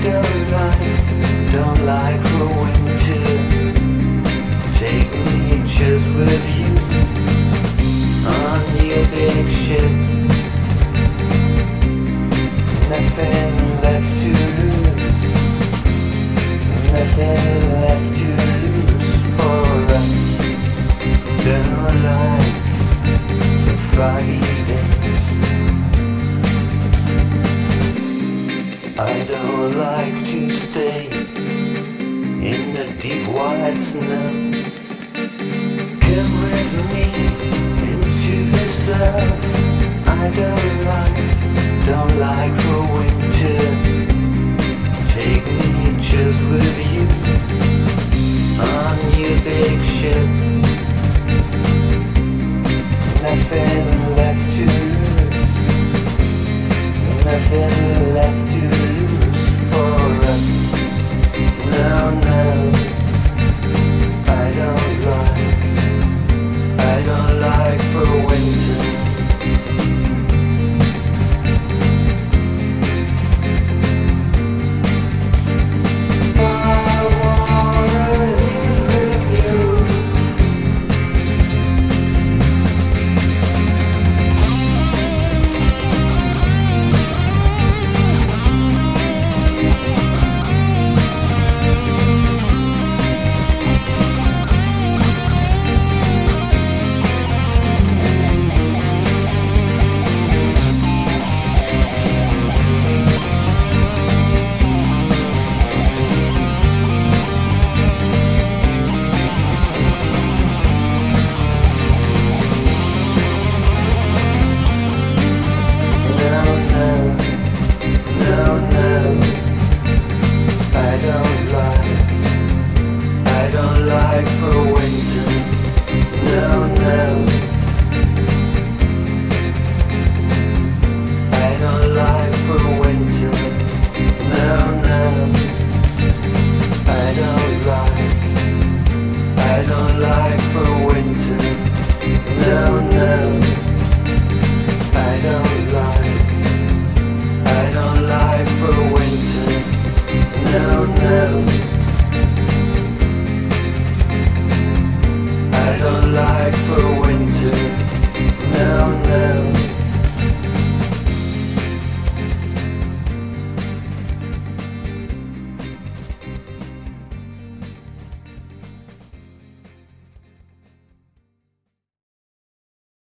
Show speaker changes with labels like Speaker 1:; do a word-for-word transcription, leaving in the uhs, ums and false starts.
Speaker 1: don't like, don't like for winter. Take me just with you on your big ship. Nothing left to lose, nothing left to lose for us. Don't like for foggy days. I don't like to stay in the deep white snow. Come with me into the south. I don't like, don't like for winter. Take me just with you on your big ship. Nothing left to lose, nothing left to lose.